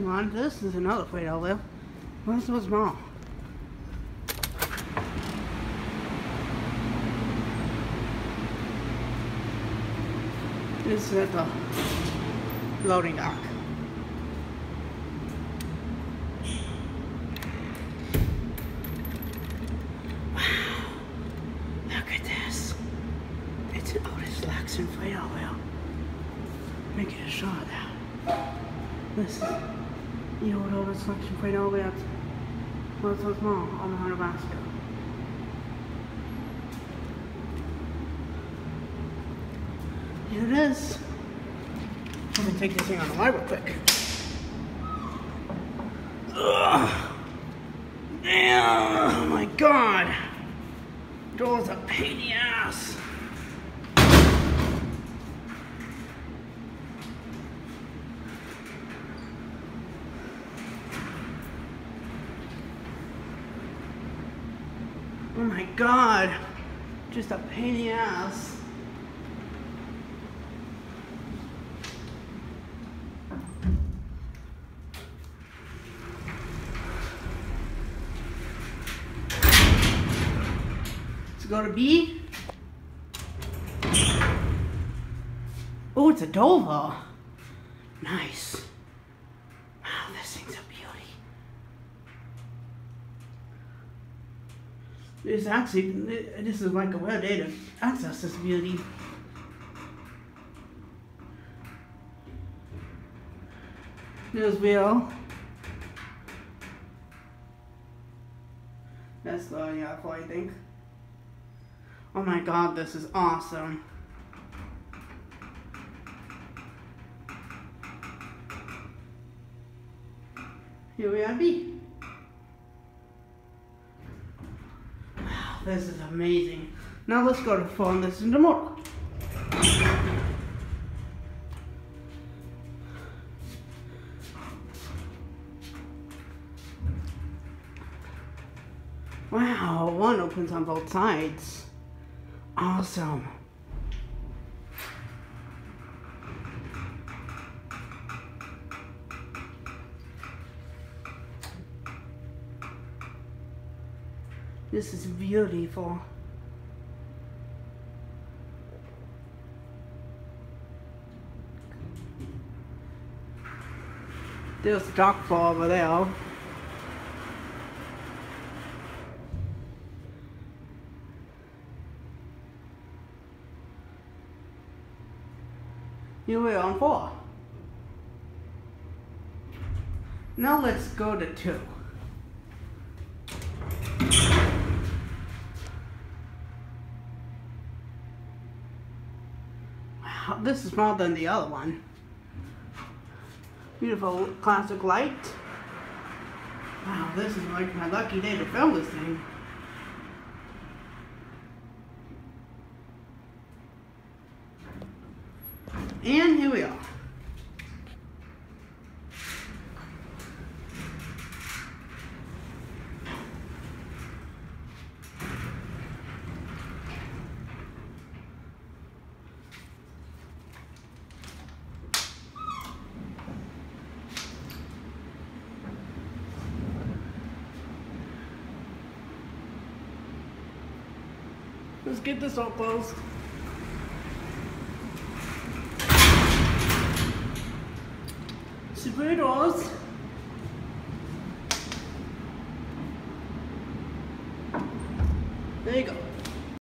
on, this is another Play-Doh. What's so small? This is at the loading dock. Wow. Look at this. It's an Otis Laxton Play-Doh wheel. Making a shot of that. This is the old Otis Laxton Play-Doh wheel. What's so small on the Nebraska. Here it is. I'm gonna take this thing on the line real quick. Ugh. Damn, oh my god. Door's a pain in the ass. Oh my god. Just a pain in the ass. Go to B. Oh, it's a Dovo. Nice. Wow, this thing's a beauty. This actually, this is like a way to access this beauty. There's wheel. That's the Apple, I think. Oh my god, this is awesome. Here we are, B. Wow, this is amazing. Now let's go to phone. This is the motor. Wow, one opens on both sides. Awesome. This is beautiful. There's the dock ball over there. Here we are on 4. Now let's go to 2. Wow, this is smaller than the other one. Beautiful classic light. Wow, this is like my lucky day to film this thing. And here we are. Let's get this all closed. Super doors. There you go.